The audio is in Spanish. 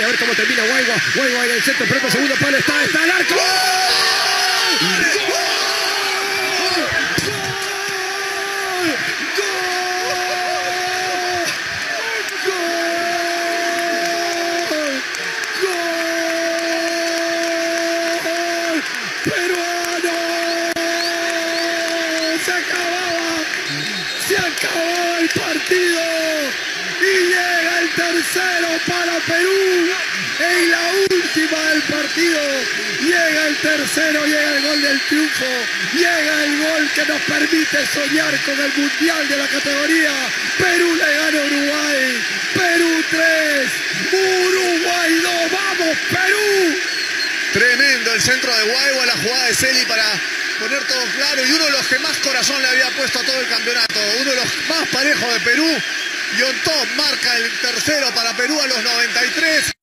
ver cómo termina Guaigua. Guaigua en el centro, pero segundo palo está el arco. ¡Gol! Peruano, se acababa el partido y llega el tercero para Perú. En la última del partido llega el tercero, llega el gol del triunfo, llega el gol que nos permite soñar con el mundial de la categoría. Perú le gana a Uruguay, Perú 3, Uruguay 2, ¡vamos Perú! Tremendo el centro de Guaigua, la jugada de Celi para poner todo claro, y uno de los que más corazón le había puesto a todo el campeonato, uno de los más parejos de Perú. Yontop marca el tercero para Perú a los 93.